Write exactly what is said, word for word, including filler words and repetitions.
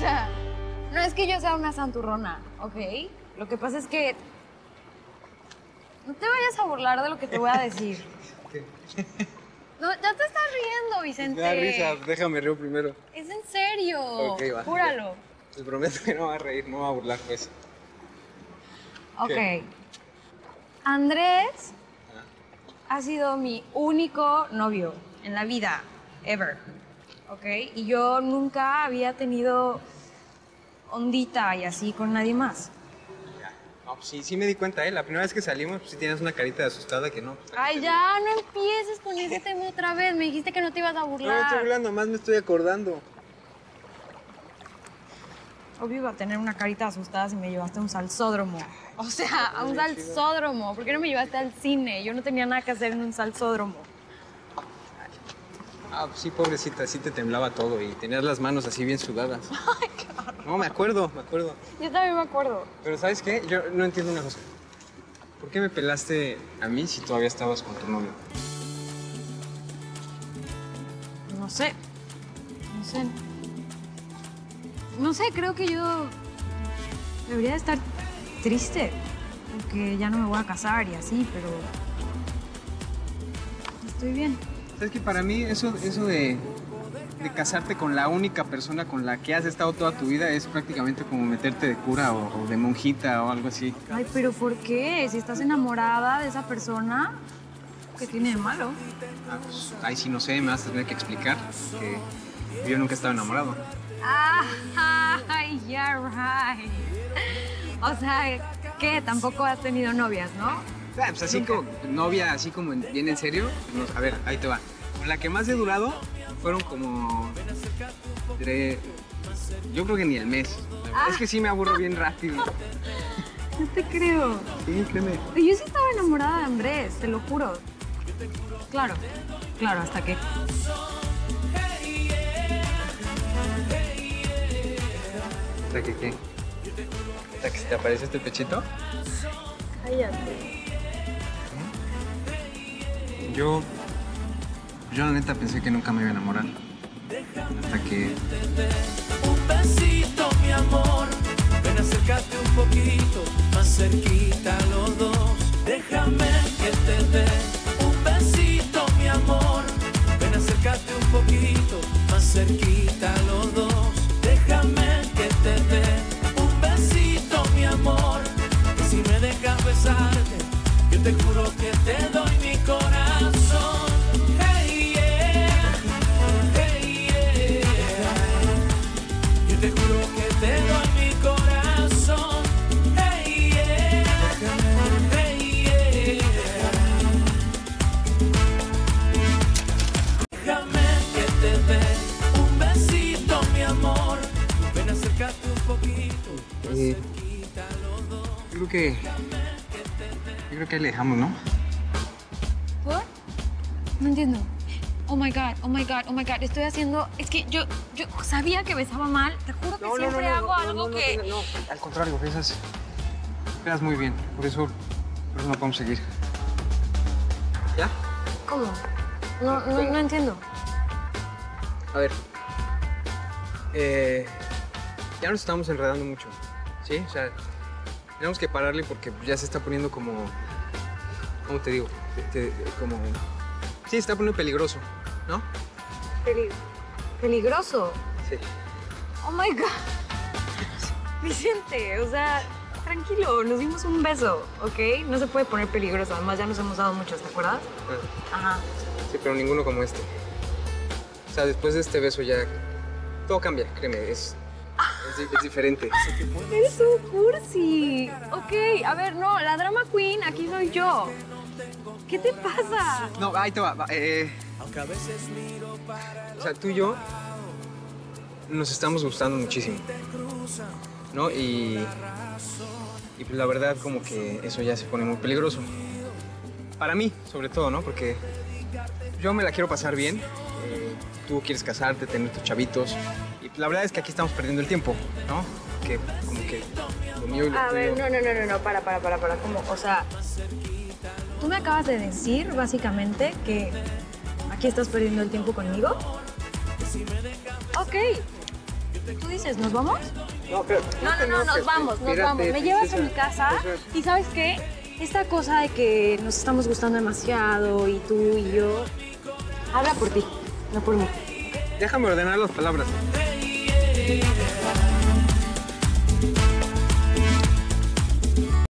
sea, no es que yo sea una santurrona, ¿ok? Lo que pasa es que... No te vayas a burlar de lo que te voy a decir. No, ya te estás riendo, Vicente. Me da risa, déjame río primero. Es en serio. Ok, va. Júralo. Te prometo que no me va a reír, no me va a burlar, pues. Ok. ¿Qué? Andrés ha sido mi único novio en la vida, ever. ¿Ok? Y yo nunca había tenido ondita y así con nadie más. Ya. No, pues sí, sí me di cuenta, ¿eh? La primera vez que salimos, pues sí tienes una carita de asustada que no. Pues, Ay, ya, no empieces con ese tema otra vez. Me dijiste que no te ibas a No me burlar. estoy burlando, más me estoy acordando. Obvio iba a tener una carita asustada si me llevaste a un salsódromo. O sea, a un salsódromo. ¿Por qué no me llevaste al cine? Yo no tenía nada que hacer en un salsódromo. Ah, pues sí, pobrecita, sí te temblaba todo y tenías las manos así bien sudadas. Ay, qué horror. No, me acuerdo, me acuerdo. Yo también me acuerdo. Pero ¿sabes qué? Yo no entiendo una cosa. ¿Por qué me pelaste a mí si todavía estabas con tu novio? No sé. No sé. No sé, creo que yo debería de estar triste. Porque ya no me voy a casar y así, pero... Estoy bien. ¿Sabes que para mí eso, eso de, de casarte con la única persona con la que has estado toda tu vida es prácticamente como meterte de cura o, o de monjita o algo así? Ay, pero ¿por qué? Si estás enamorada de esa persona, ¿qué tiene de malo? Ah, pues, ahí sí no sé, me vas a tener que explicar que yo nunca he estado enamorado. Ah, yeah, right. O sea, ¿qué? Tampoco has tenido novias, ¿no? Ah, pues así como novia, así como en- bien en serio. No, a ver, ahí te va. Con la que más he durado fueron como... diré, yo creo que ni el mes. La verdad es que sí me aburro bien rápido. No te creo. Sí, créeme. Yo sí estaba enamorada de Andrés, te lo juro. Claro, claro, hasta que... ¿Hasta que qué? ¿Hasta que se te aparece este pechito? Cállate. Yo... Yo la neta pensé que nunca me iba a enamorar. Hasta que... Un besito, mi amor. Ven, acércate un poquito, más cerquita los dos. Déjame que te dé un besito, mi amor. Ven, acércate un poquito, más cerquita los dos. Déjame que te dé un besito, mi amor. Y si me dejas besarte, yo te juro que te doy mi corazón. Hey, yeah. Hey, yeah. Yo te juro que te doy mi corazón. Hey, yeah. Hey, yeah. Déjame que te dé un besito, mi amor. Ven, acércate un poquito. Eh, yo creo que... Yo creo que ahí le dejamos, ¿no? ¿Por? No entiendo. Oh my God, oh my God, oh my God. Estoy haciendo... Es que yo, yo sabía que besaba mal. Te juro que siempre hago algo no, que... no, no. Al contrario, besas... Besas muy bien. Por eso... Por eso no podemos seguir. ¿Ya? ¿Cómo? No, no, no entiendo. A ver. Eh, ya nos estamos enredando mucho, ¿sí? O sea, tenemos que pararle porque ya se está poniendo como... ¿Cómo te digo? Te- te- como... Sí, se está poniendo peligroso, ¿no? Peli- ¿Peligroso? Sí. Oh my God. Vicente, o sea, tranquilo, nos dimos un beso, ¿ok? No se puede poner peligroso, además ya nos hemos dado muchos, ¿te acuerdas? Ah, Ajá. sí, pero ninguno como este. O sea, después de este beso ya... Todo cambia, créeme, es... Es, di- es diferente. Eres un cursi. Ok, a ver, no, la drama queen aquí soy yo. ¿Qué te pasa? No, ahí te va. va, eh, o sea, tú y yo nos estamos gustando muchísimo, ¿no? Y, y pues la verdad como que eso ya se pone muy peligroso. Para mí, sobre todo, ¿no? Porque yo me la quiero pasar bien. eh, tú quieres casarte, tener tus chavitos. Y la verdad es que aquí estamos perdiendo el tiempo, ¿no? Que como que lo mío y lo A tuyo... ver, no, no, no, no, no, para, para, para, para, ¿cómo? O sea, tú me acabas de decir, básicamente, que aquí estás perdiendo el tiempo conmigo. Ok, Tú dices, ¿nos vamos? No, pero... No, no, no, nos vamos, nos vamos. Me llevas a mi casa y ¿sabes qué? Esta cosa de que nos estamos gustando demasiado y tú y yo, habla por ti, no por mí. Déjame ordenar las palabras.